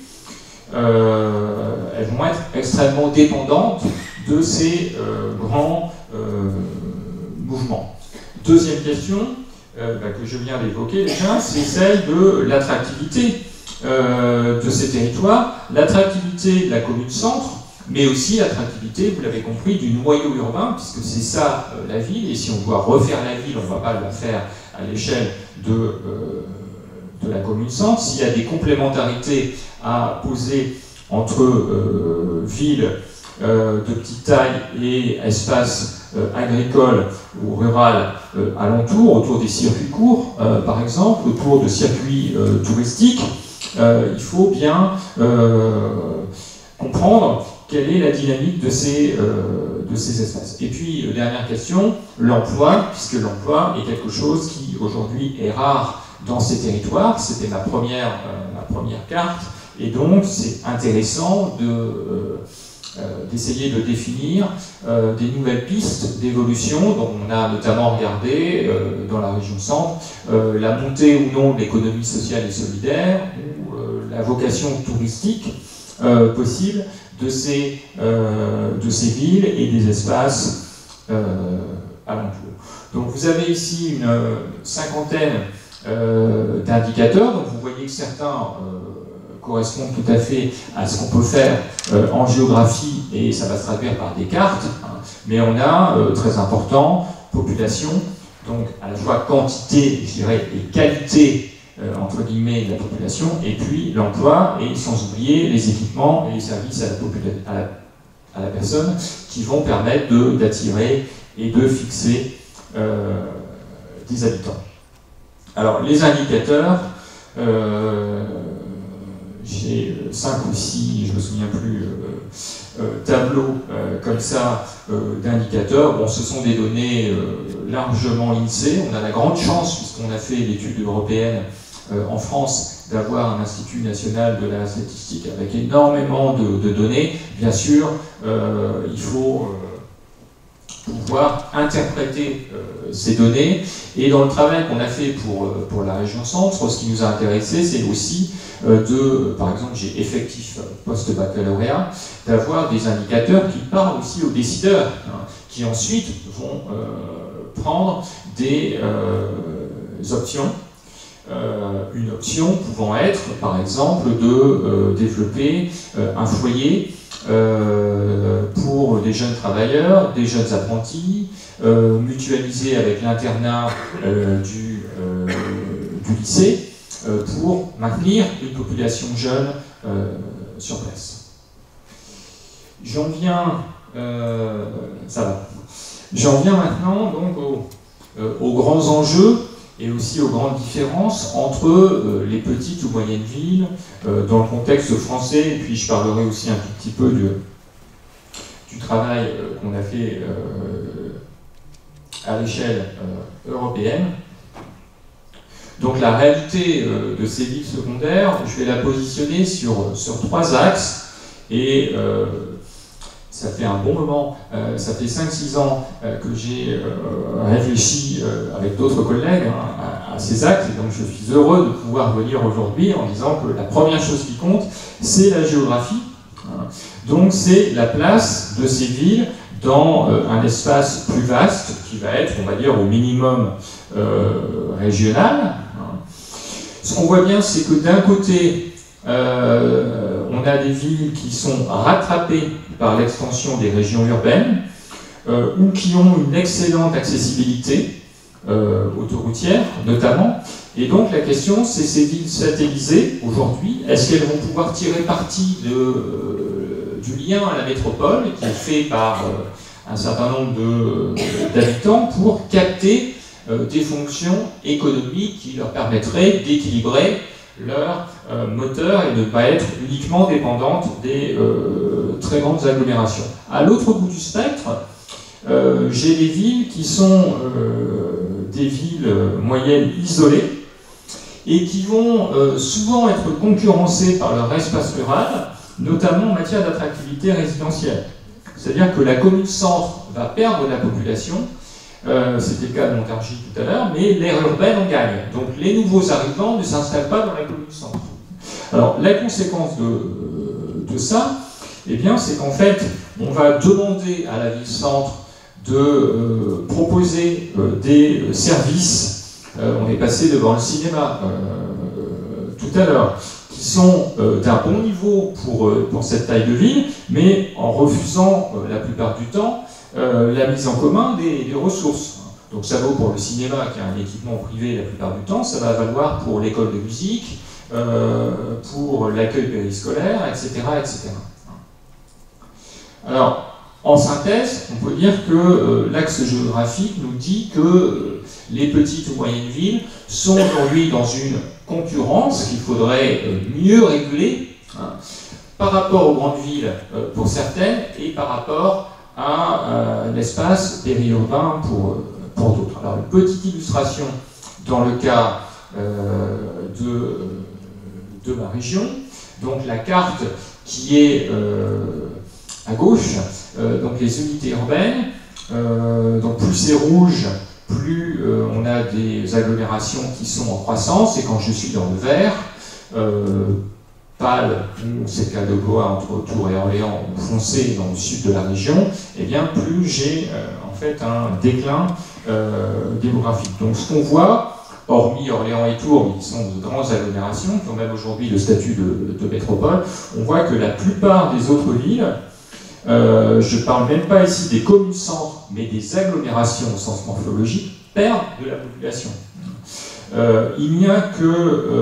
Speaker 1: Euh, elles vont être extrêmement dépendantes de ces euh, grands euh, mouvements. Deuxième question, euh, bah, que je viens d'évoquer déjà, c'est celle de l'attractivité euh, de ces territoires, l'attractivité de la commune-centre, mais aussi l'attractivité, vous l'avez compris, du noyau urbain, puisque c'est ça euh, la ville, et si on doit refaire la ville, on ne va pas la faire à l'échelle de, euh, de la commune-centre. S'il y a des complémentarités à poser entre euh, villes euh, de petite taille et espaces euh, agricoles ou rural euh, alentour, autour des circuits courts, euh, par exemple, autour de circuits euh, touristiques, euh, il faut bien euh, comprendre quelle est la dynamique de ces, euh, de ces espaces. Et puis, euh, dernière question, l'emploi, puisque l'emploi est quelque chose qui aujourd'hui est rare dans ces territoires. C'était ma première, euh, ma première carte. Et donc, c'est intéressant de, euh, euh, d'essayer de définir euh, des nouvelles pistes d'évolution. Donc, on a notamment regardé, euh, dans la région centre, euh, la montée ou non de l'économie sociale et solidaire, ou euh, la vocation touristique euh, possible de ces, euh, de ces villes et des espaces euh, alentours. Donc, vous avez ici une euh, cinquantaine euh, d'indicateurs. Donc, vous voyez que certains euh, correspondent tout à fait à ce qu'on peut faire euh, en géographie, et ça va se traduire par des cartes, hein, mais on a, euh, très important, population, donc à la fois quantité, je dirais, et qualité, euh, entre guillemets, de la population, et puis l'emploi, et sans oublier les équipements et les services à la, popula- à la, à la personne qui vont permettre de, d'attirer et de fixer euh, des habitants. Alors, les indicateurs, euh, j'ai cinq ou six, je ne me souviens plus, euh, euh, tableaux euh, comme ça euh, d'indicateurs. Bon, ce sont des données euh, largement INSEE. On a la grande chance, puisqu'on a fait l'étude européenne euh, en France, d'avoir un Institut national de la statistique avec énormément de, de données. Bien sûr, euh, il faut euh, pouvoir interpréter euh, ces données. Et dans le travail qu'on a fait pour, euh, pour la région centre, ce qui nous a intéressé, c'est aussi euh, de, par exemple, j'ai effectif post-baccalauréat, d'avoir des indicateurs qui parlent aussi aux décideurs, hein, qui ensuite vont euh, prendre des euh, options. Euh, une option pouvant être, par exemple, de euh, développer euh, un foyer euh, pour des jeunes travailleurs, des jeunes apprentis, euh, mutualisé avec l'internat euh, du, euh, du lycée, euh, pour maintenir une population jeune euh, sur place. J'en viens, euh, ça va. J'en viens maintenant donc aux, euh, aux grands enjeux et aussi aux grandes différences entre euh, les petites ou moyennes villes euh, dans le contexte français, et puis je parlerai aussi un tout petit peu du, du travail euh, qu'on a fait euh, à l'échelle euh, européenne. Donc la réalité euh, de ces villes secondaires, je vais la positionner sur, sur trois axes, et euh, ça fait un bon moment, euh, ça fait cinq six ans euh, que j'ai euh, réfléchi euh, avec d'autres collègues hein, à, à ces axes, et donc je suis heureux de pouvoir venir aujourd'hui en disant que la première chose qui compte, c'est la géographie. Hein. Donc c'est la place de ces villes dans euh, un espace plus vaste, qui va être, on va dire, au minimum euh, régional. Hein. Ce qu'on voit bien, c'est que d'un côté, euh, on a des villes qui sont rattrapées par l'extension des régions urbaines, euh, ou qui ont une excellente accessibilité euh, autoroutière, notamment. Et donc la question, c'est ces villes satellisées, aujourd'hui, est-ce qu'elles vont pouvoir tirer parti de, euh, du lien à la métropole, qui est fait par euh, un certain nombre de, d'habitants, pour capter euh, des fonctions économiques qui leur permettraient d'équilibrer leur euh, moteur et ne pas être uniquement dépendante des euh, très grandes agglomérations. À l'autre bout du spectre, euh, j'ai des villes qui sont euh, des villes moyennes isolées et qui vont euh, souvent être concurrencées par leur espace rural, notamment en matière d'attractivité résidentielle. C'est-à-dire que la commune-centre va perdre de la population. Euh, c'était le cas de Montargis tout à l'heure, mais l'aire urbaine en gagne. Donc les nouveaux arrivants ne s'installent pas dans la commune-centre. Alors la conséquence de, de ça, eh bien, c'est qu'en fait, on va demander à la ville-centre de euh, proposer euh, des services. Euh, on est passé devant le cinéma euh, tout à l'heure, qui sont euh, d'un bon niveau pour, euh, pour cette taille de ville, mais en refusant euh, la plupart du temps Euh, la mise en commun des, des ressources. Donc ça vaut pour le cinéma qui a un équipement privé la plupart du temps, ça va valoir pour l'école de musique, euh, pour l'accueil périscolaire, et cetera, et cetera. Alors, en synthèse, on peut dire que euh, l'axe géographique nous dit que euh, les petites ou moyennes villes sont aujourd'hui dans une concurrence qu'il faudrait euh, mieux réguler hein, par rapport aux grandes villes euh, pour certaines et par rapport à euh, l'espace périurbain pour, pour d'autres. Alors, une petite illustration dans le cas euh, de, de ma région. Donc, la carte qui est euh, à gauche, euh, donc les unités urbaines. Euh, donc, plus c'est rouge, plus euh, on a des agglomérations qui sont en croissance. Et quand je suis dans le vert, euh, pâle, c'est le cas de Blois entre Tours et Orléans, foncé dans le sud de la région, et eh bien plus j'ai euh, en fait un déclin euh, démographique. Donc ce qu'on voit, hormis Orléans et Tours, qui sont de grandes agglomérations, qui ont même aujourd'hui le statut de, de métropole, on voit que la plupart des autres villes, euh, je ne parle même pas ici des communes-centres, mais des agglomérations au sens morphologique, perdent de la population. Euh, il n'y a que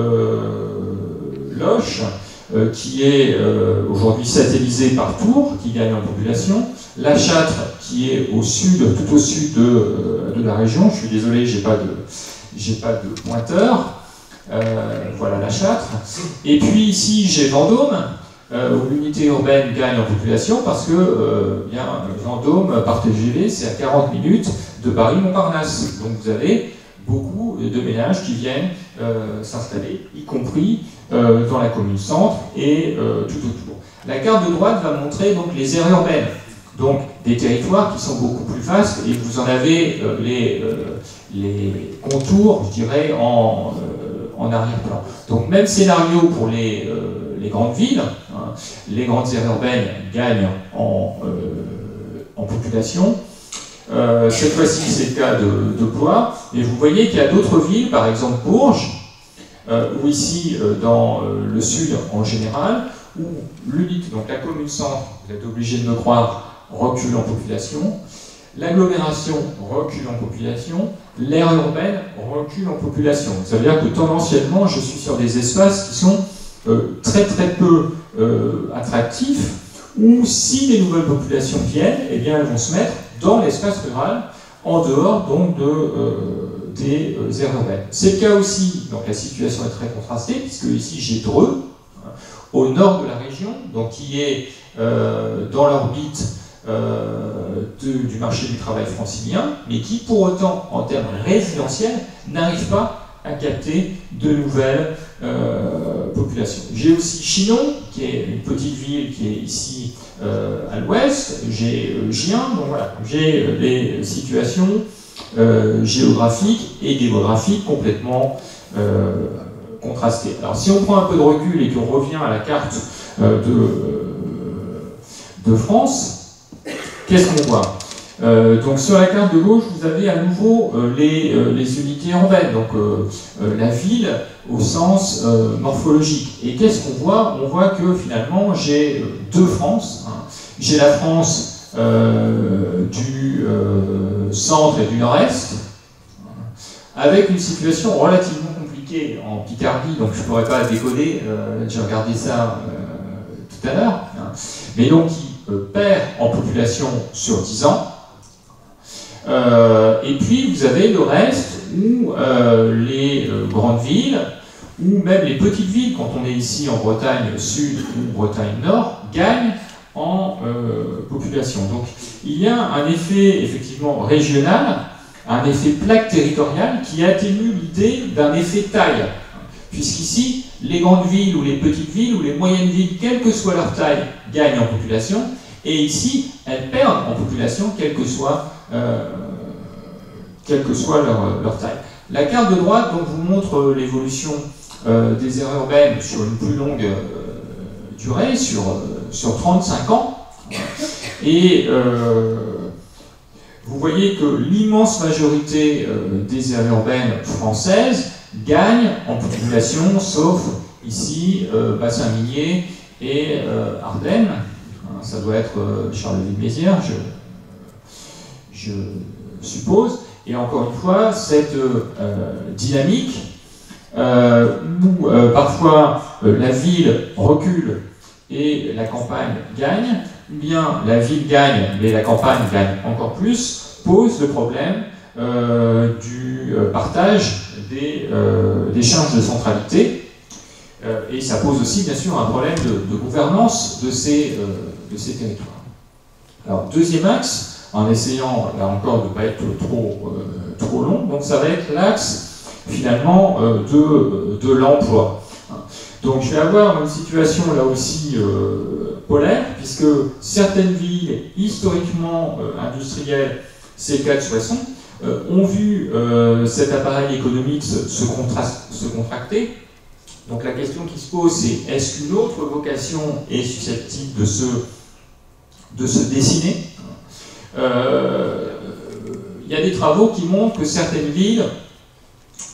Speaker 1: euh, Loches, euh, qui est euh, aujourd'hui satellisé par Tours, qui gagne en population, La Châtre, qui est au sud, tout au sud de, euh, de la région. Je suis désolé, j'ai pas de, j'ai pas de pointeur. Euh, voilà La Châtre. Et puis ici, j'ai Vendôme, euh, où l'unité urbaine gagne en population, parce que euh, bien, Vendôme, par T G V, c'est à quarante minutes de Paris-Montparnasse. Donc vous avez beaucoup de ménages qui viennent euh, s'installer, y compris euh, dans la commune-centre et euh, tout autour. La carte de droite va montrer donc les aires urbaines, donc des territoires qui sont beaucoup plus vastes, et vous en avez euh, les, euh, les contours, je dirais, en, euh, en arrière-plan. Donc même scénario pour les, euh, les grandes villes, hein, les grandes aires urbaines gagnent en, euh, en population. Euh, cette fois-ci, c'est le cas de, de Blois, et vous voyez qu'il y a d'autres villes, par exemple Bourges, euh, ou ici euh, dans euh, le sud en général, où l'unité, donc la commune-centre, vous êtes obligé de me croire, recule en population, l'agglomération recule en population, l'aire urbaine recule en population. Ça veut dire que tendanciellement, je suis sur des espaces qui sont euh, très très peu euh, attractifs, où si les nouvelles populations viennent, eh bien elles vont se mettre dans l'espace rural, en dehors donc de, euh, des euh, aires urbaines. C'est le cas aussi, donc la situation est très contrastée, puisque ici j'ai Dreux, hein, au nord de la région, donc qui est euh, dans l'orbite euh, du marché du travail francilien, mais qui pour autant, en termes résidentiels, n'arrive pas à capter de nouvelles euh, populations. J'ai aussi Chinon, qui est une petite ville qui est ici euh, à l'ouest, j'ai euh, Gien, donc voilà, j'ai euh, les situations euh, géographiques et démographiques complètement euh, contrastées. Alors si on prend un peu de recul et qu'on revient à la carte euh, de, euh, de France, qu'est-ce qu'on voit ? Euh, donc sur la carte de gauche, vous avez à nouveau euh, les, euh, les unités urbaines, donc euh, euh, la ville au sens euh, morphologique. Et qu'est-ce qu'on voit ? On voit que finalement j'ai deux France. Hein. J'ai la France euh, du euh, centre et du nord-est, avec une situation relativement compliquée en Picardie, donc je ne pourrais pas décoder, euh, j'ai regardé ça euh, tout à l'heure, hein. Mais donc qui euh, perd en population sur dix ans. Euh, et puis vous avez le reste où euh, les euh, grandes villes, ou même les petites villes, quand on est ici en Bretagne Sud ou Bretagne Nord, gagnent en euh, population. Donc il y a un effet effectivement régional, un effet plaque territoriale qui atténue l'idée d'un effet taille. Puisqu'ici, les grandes villes ou les petites villes ou les moyennes villes, quelle que soit leur taille, gagnent en population, et ici, elles perdent en population, quelle que soit Euh, quelle que soit leur, leur taille. La carte de droite donc, vous montre l'évolution euh, des aires urbaines sur une plus longue euh, durée, sur, euh, sur trente-cinq ans. Et euh, vous voyez que l'immense majorité euh, des aires urbaines françaises gagnent en population, sauf ici, euh, bassin minier et euh, Ardennes. Ça doit être euh, Charleville-Mézières, je je suppose, et encore une fois, cette euh, dynamique euh, où euh, parfois euh, la ville recule et la campagne gagne, ou bien la ville gagne mais la campagne gagne encore plus, pose le problème euh, du euh, partage des, euh, des charges de centralité, euh, et ça pose aussi bien sûr un problème de, de gouvernance de ces, euh, de ces territoires. Alors, deuxième axe, en essayant, là encore, de ne pas être trop, euh, trop long. Donc ça va être l'axe, finalement, euh, de, de l'emploi. Donc je vais avoir une situation, là aussi, euh, polaire, puisque certaines villes, historiquement euh, industrielles, c'est le cas de Soissons, euh, ont vu euh, cet appareil économique se, se, se contracter. Donc la question qui se pose, c'est est-ce qu'une autre vocation est susceptible de se, de se dessiner ? Il euh, y a des travaux qui montrent que certaines villes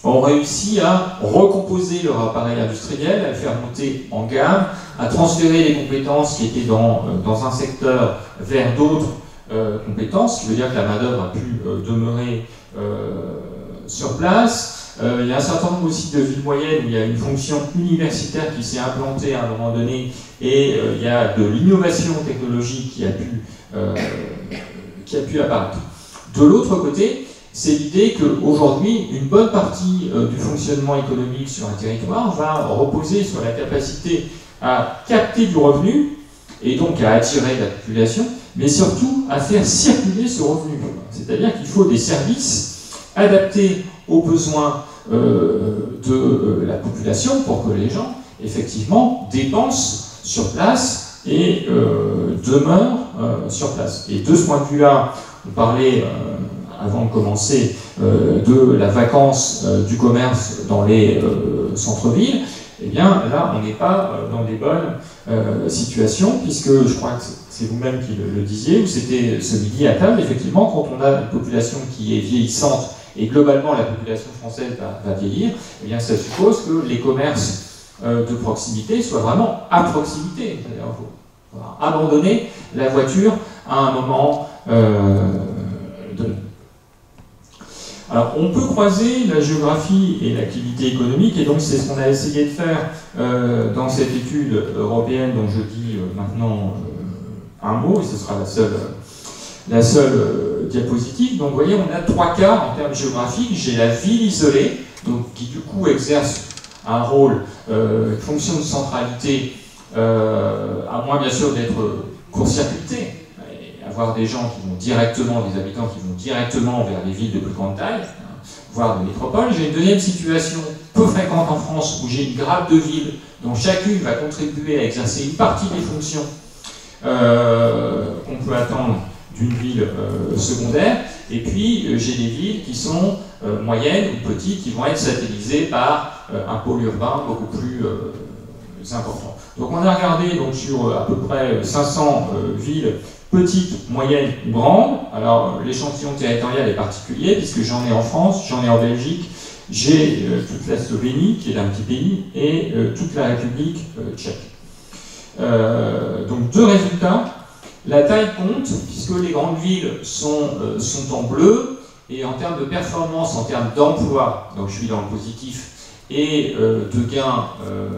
Speaker 1: ont réussi à recomposer leur appareil industriel, à le faire monter en gamme, à transférer les compétences qui étaient dans, dans un secteur vers d'autres euh, compétences, ce qui veut dire que la main-d'œuvre a pu euh, demeurer euh, sur place. Euh, il y a un certain nombre aussi de villes moyennes où il y a une fonction universitaire qui s'est implantée à un moment donné, et euh, il y a de l'innovation technologique qui a pu, euh, qui a pu apparaître. De l'autre côté, c'est l'idée qu'aujourd'hui, une bonne partie euh, du fonctionnement économique sur un territoire va reposer sur la capacité à capter du revenu, et donc à attirer la population, mais surtout à faire circuler ce revenu. C'est-à-dire qu'il faut des services adaptés aux besoins euh, de euh, la population pour que les gens, effectivement, dépensent sur place et euh, demeurent euh, sur place. Et de ce point de vue-là, on parlait, euh, avant de commencer, euh, de la vacance euh, du commerce dans les euh, centres-villes. Eh bien, là, on n'est pas euh, dans des bonnes euh, situations, puisque je crois que c'est vous-même qui le, le disiez, ou c'était ce midi à table, effectivement, quand on a une population qui est vieillissante, et globalement la population française va, va vieillir, eh bien, ça suppose que les commerces euh, de proximité soient vraiment à proximité. C'est-à-dire qu'il faut abandonner la voiture à un moment euh, donné. Alors, on peut croiser la géographie et l'activité économique, et donc c'est ce qu'on a essayé de faire euh, dans cette étude européenne dont je dis euh, maintenant euh, un mot, et ce sera la seule, la seule euh, diapositive. Donc, vous voyez, on a trois cas en termes géographiques. J'ai la ville isolée, donc, qui du coup exerce un rôle, euh, une fonction de centralité, euh, à moins bien sûr d'être court-circuité, avoir des gens qui vont directement, des habitants qui vont directement vers les villes de plus grande taille, hein, voire de métropole. J'ai une deuxième situation peu fréquente en France où j'ai une grappe de villes dont chacune va contribuer à exercer une partie des fonctions euh, qu'on peut attendre d'une ville euh, secondaire. Et puis euh, j'ai des villes qui sont euh, moyennes ou petites, qui vont être satellisées par euh, un pôle urbain beaucoup plus euh, important. Donc on a regardé donc, sur euh, à peu près cinq cents euh, villes petites, moyennes ou grandes. Alors l'échantillon territorial est particulier puisque j'en ai en France, j'en ai en Belgique, j'ai euh, toute la Slovénie qui est un petit pays et euh, toute la République euh, tchèque. Euh, donc deux résultats. La taille compte puisque les grandes villes sont, euh, sont en bleu et en termes de performance, en termes d'emploi, donc je suis dans le positif, et euh, de gains euh,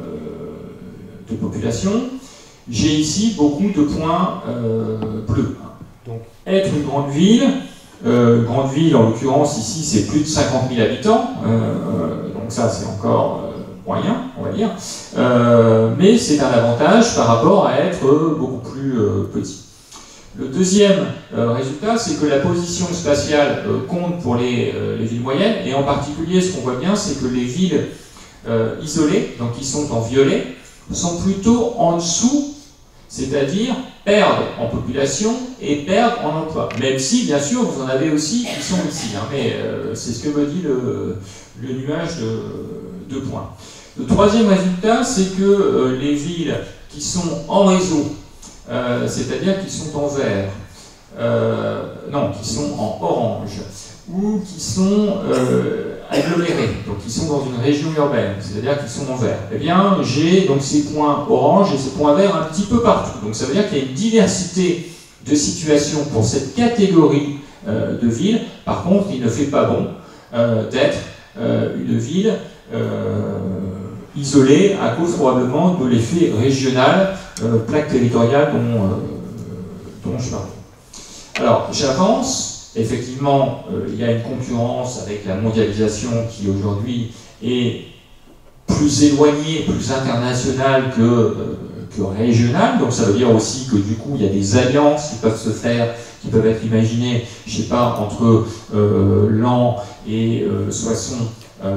Speaker 1: de population, j'ai ici beaucoup de points euh, bleus. Donc, être une grande ville, euh, grande ville en l'occurrence ici c'est plus de cinquante mille habitants, euh, donc ça c'est encore euh, moyen, on va dire, euh, mais c'est un avantage par rapport à être euh, beaucoup plus euh, petit. Le deuxième euh, résultat, c'est que la position spatiale euh, compte pour les, euh, les villes moyennes, et en particulier ce qu'on voit bien, c'est que les villes euh, isolées, donc qui sont en violet, sont plutôt en dessous, c'est-à-dire perdre en population et perdre en emploi. Même si, bien sûr, vous en avez aussi qui sont ici, hein, mais euh, c'est ce que me dit le, le nuage de, de points. Le troisième résultat, c'est que euh, les villes qui sont en réseau, euh, c'est-à-dire qui sont en vert, euh, non, qui sont en orange, ou qui sont euh, agglomérés, donc qui sont dans une région urbaine, c'est-à-dire qui sont en vert, eh bien j'ai donc ces points orange et ces points verts un petit peu partout. Donc ça veut dire qu'il y a une diversité de situations pour cette catégorie euh, de villes. Par contre, il ne fait pas bon euh, d'être euh, une ville euh, isolée à cause probablement de l'effet régional, euh, plaque territoriale dont, euh, dont je parlais. Alors j'avance. Effectivement, euh, il y a une concurrence avec la mondialisation qui aujourd'hui est plus éloignée, plus internationale que, euh, que régionale. Donc ça veut dire aussi que du coup, il y a des alliances qui peuvent se faire, qui peuvent être imaginées, je ne sais pas, entre euh, Laon et euh, Soissons, euh,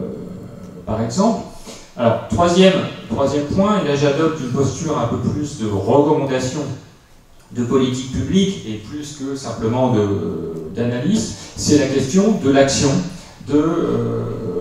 Speaker 1: par exemple. Alors, troisième, troisième point, et là j'adopte une posture un peu plus de recommandation de politique publique et plus que simplement d'analyse, c'est la question de l'action, de, euh,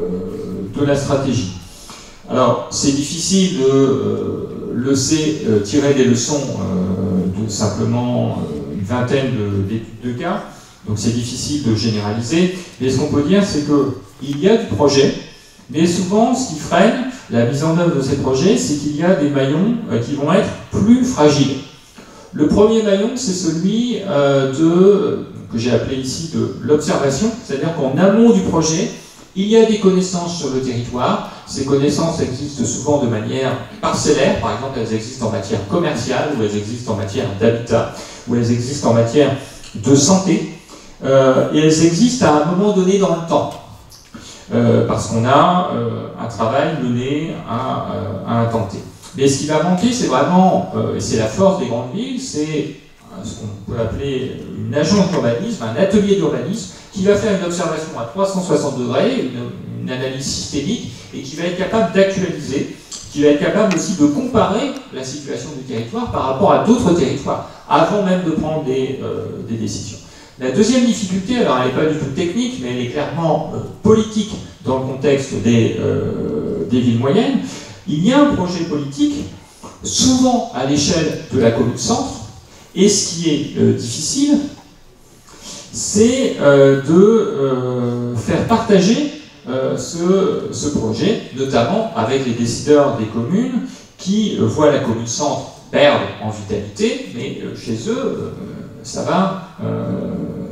Speaker 1: de la stratégie. Alors, c'est difficile de euh, laisser euh, tirer des leçons euh, de simplement euh, une vingtaine d'études de, de cas, donc c'est difficile de généraliser, mais ce qu'on peut dire, c'est que il y a du projet, mais souvent ce qui freine la mise en œuvre de ces projets, c'est qu'il y a des maillons euh, qui vont être plus fragiles. Le premier maillon, c'est celui euh, de, que j'ai appelé ici de l'observation, c'est-à-dire qu'en amont du projet, il y a des connaissances sur le territoire. Ces connaissances existent souvent de manière parcellaire, par exemple elles existent en matière commerciale, ou elles existent en matière d'habitat, ou elles existent en matière de santé, euh, et elles existent à un moment donné dans le temps. Euh, parce qu'on a euh, un travail mené à, euh, à un temps T. Mais ce qui va manquer, c'est vraiment, euh, et c'est la force des grandes villes, c'est ce qu'on peut appeler une agence d'urbanisme, un atelier d'urbanisme, qui va faire une observation à trois cent soixante degrés, une, une analyse systémique, et qui va être capable d'actualiser, qui va être capable aussi de comparer la situation du territoire par rapport à d'autres territoires, avant même de prendre des, euh, des décisions. La deuxième difficulté, alors elle n'est pas du tout technique, mais elle est clairement euh, politique dans le contexte des, euh, des villes moyennes. Il y a un projet politique, souvent à l'échelle de la commune-centre, et ce qui est euh, difficile, c'est euh, de euh, faire partager euh, ce, ce projet, notamment avec les décideurs des communes qui euh, voient la commune-centre perdre en vitalité, mais euh, chez eux, euh, ça va, euh,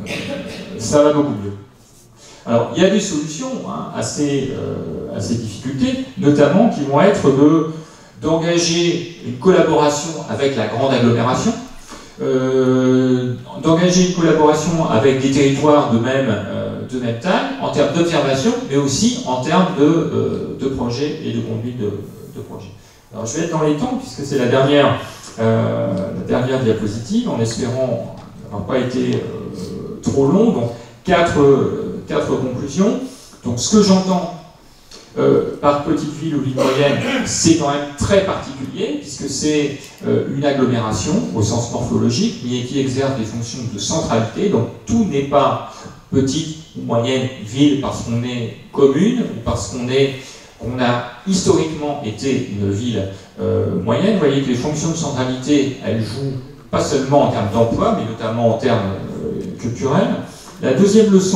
Speaker 1: ça va beaucoup mieux. Alors, il y a des solutions hein, à, ces, euh, à ces difficultés, notamment qui vont être de, d'engager une collaboration avec la grande agglomération, euh, d'engager une collaboration avec des territoires de même, euh, de même taille, en termes d'observation, mais aussi en termes de, euh, de projets et de conduite de, de projets. Alors, je vais être dans les temps, puisque c'est la dernière, euh, la dernière diapositive, en espérant n'avoir pas été euh, trop long. Donc, quatre, euh, quatre conclusions. Donc, ce que j'entends euh, par petite ville ou ville moyenne, c'est quand même très particulier, puisque c'est euh, une agglomération, au sens morphologique, mais qui exerce des fonctions de centralité. Donc, tout n'est pas petite ou moyenne ville parce qu'on est commune, ou parce qu'on est qu'on a historiquement été une ville euh, moyenne. Vous voyez que les fonctions de centralité, elles jouent pas seulement en termes d'emploi, mais notamment en termes euh, culturels. La deuxième leçon,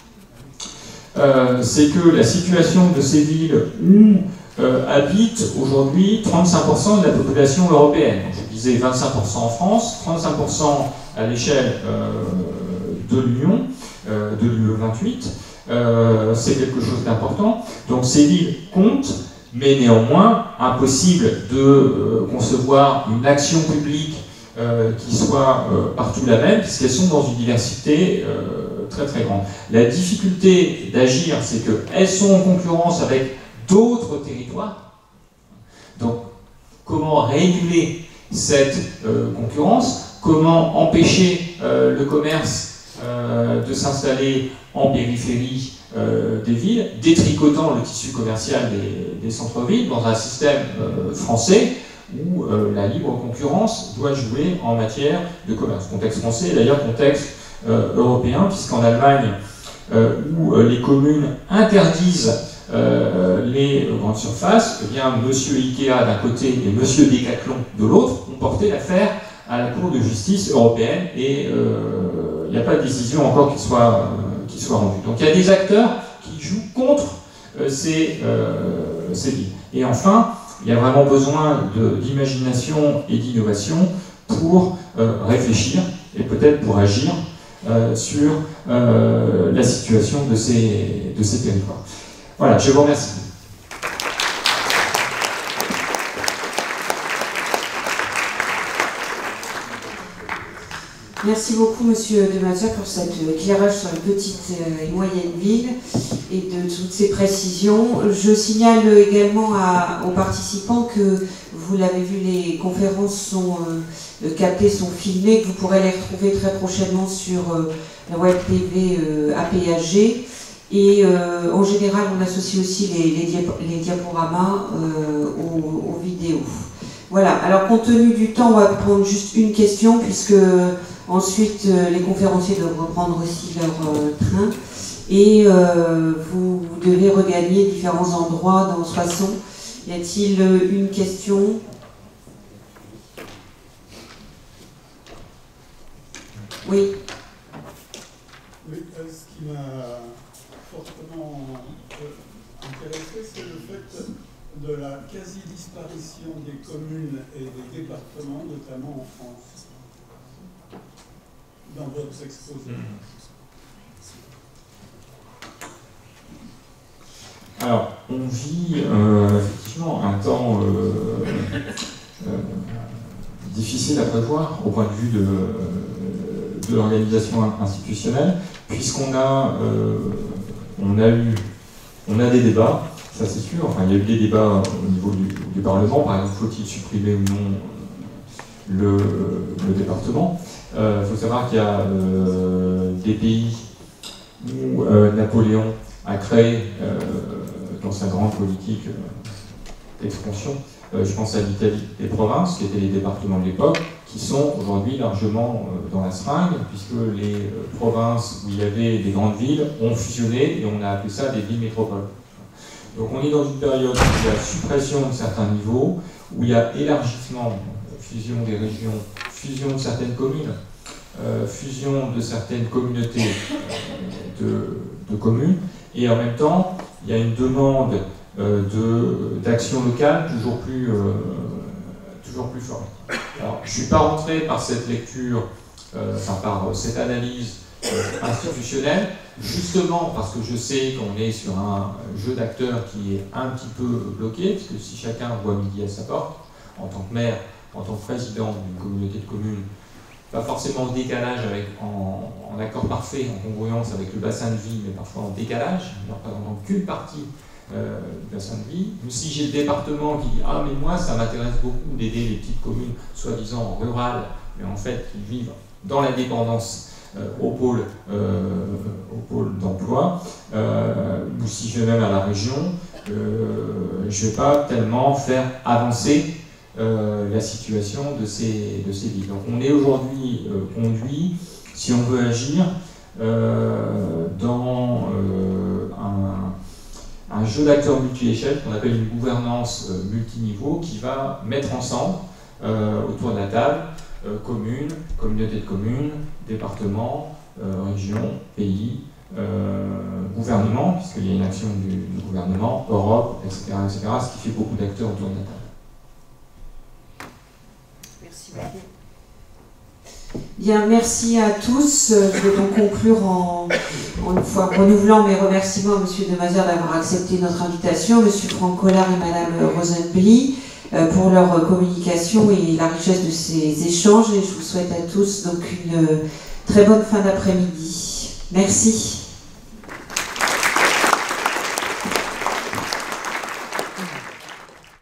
Speaker 1: euh, c'est que la situation de ces villes où euh, habitent aujourd'hui trente-cinq pour cent de la population européenne. Donc, je disais vingt-cinq pour cent en France, trente-cinq pour cent à l'échelle euh, de l'Union, euh, de l'U E vingt-huit. Euh, c'est quelque chose d'important. Donc ces villes comptent, mais néanmoins, impossible de euh, concevoir une action publique euh, qui soit euh, partout la même, puisqu'elles sont dans une diversité euh, très très grande. La difficulté d'agir, c'est qu'elles sont en concurrence avec d'autres territoires. Donc, comment réguler cette euh, concurrence? Comment empêcher euh, le commerce euh, de s'installer en périphérie euh, des villes, détricotant le tissu commercial des, des centres-villes dans un système euh, français où euh, la libre concurrence doit jouer en matière de commerce. Contexte français, d'ailleurs contexte euh, européen, puisqu'en Allemagne, euh, où euh, les communes interdisent euh, les grandes surfaces, eh bien, monsieur Ikea d'un côté et monsieur Decathlon de l'autre ont porté l'affaire à la Cour de justice européenne et euh, il n'y a pas de décision encore qui soit, euh, qui soit rendue. Donc il y a des acteurs qui jouent contre euh, ces, euh, ces villes. Et enfin, il y a vraiment besoin d'imagination et d'innovation pour euh, réfléchir et peut-être pour agir euh, sur euh, la situation de ces, de ces territoires. Voilà, je vous remercie.
Speaker 2: Merci beaucoup, Monsieur Demazia, pour cet éclairage sur les petites et moyennes villes et de toutes ces précisions. Je signale également à, aux participants que, vous l'avez vu, les conférences sont euh, captées, sont filmées, que vous pourrez les retrouver très prochainement sur euh, la web T V euh, A P H G. Et euh, en général, on associe aussi les, les, diap les diaporamas euh, aux, aux vidéos. Voilà, alors compte tenu du temps, on va prendre juste une question, puisque ensuite euh, les conférenciers doivent reprendre aussi leur euh, train. Et euh, vous, vous devez regagner différents endroits dans Soissons. Y a-t-il une question? Oui.
Speaker 3: Oui, ce qui m'a fortement euh, intéressé, c'est le fait de la quasi-disparition des communes et des départements, notamment en France, dans votre exposé.
Speaker 1: Alors, on vit euh, effectivement un temps euh, euh, difficile à prévoir au point de vue de, de l'organisation institutionnelle, puisqu'on a, euh, on a eu, on a des débats, ça c'est sûr. Enfin, il y a eu des débats au niveau du, du Parlement, par exemple, faut-il supprimer ou non le, le département. Il euh, faut savoir qu'il y a euh, des pays où euh, Napoléon a créé, euh, dans sa grande politique euh, d'expansion, euh, je pense à l'Italie, des provinces, qui étaient les départements de l'époque, qui sont aujourd'hui largement euh, dans la seringue, puisque les euh, provinces où il y avait des grandes villes ont fusionné et on a appelé ça des villes métropoles. Donc on est dans une période où il y a suppression de certains niveaux, où il y a élargissement, fusion des régions, fusion de certaines communes, euh, fusion de certaines communautés euh, de, de communes, et en même temps, il y a une demande euh, d'action locale toujours plus, euh, toujours plus forte. Alors, je ne suis pas rentré par cette lecture, euh, enfin par cette analyse euh, institutionnelle, justement parce que je sais qu'on est sur un jeu d'acteurs qui est un petit peu bloqué, puisque si chacun voit midi à sa porte, en tant que maire, en tant que président d'une communauté de communes, pas forcément en décalage, avec, en, en accord parfait, en congruence avec le bassin de vie, mais parfois en décalage, ne représentant qu'une partie euh, du bassin de vie. Ou si j'ai le département qui dit « Ah, mais moi, ça m'intéresse beaucoup d'aider les petites communes, soi-disant rurales, mais en fait qui vivent dans l'indépendance euh, au pôle, euh, au pôle d'emploi, euh, ou si je vais même à la région, euh, je ne vais pas tellement faire avancer Euh, la situation de ces, de ces villes. Donc on est aujourd'hui euh, conduit, si on veut agir, euh, dans euh, un, un jeu d'acteurs multi-échelles qu'on appelle une gouvernance euh, multiniveau qui va mettre ensemble, euh, autour de la table, euh, communes, communautés de communes, départements, euh, régions, pays, euh, gouvernement, puisqu'il y a une action du, du gouvernement, Europe, et cetera, et cetera, ce qui fait beaucoup d'acteurs autour de la table.
Speaker 2: Bien, merci à tous. Je vais donc conclure en, en une fois renouvelant mes remerciements à M. Demazère d'avoir accepté notre invitation, M. Franck Collard et Mme Rosenbly euh, pour leur communication et la richesse de ces échanges. Et je vous souhaite à tous donc une très bonne fin d'après-midi. Merci.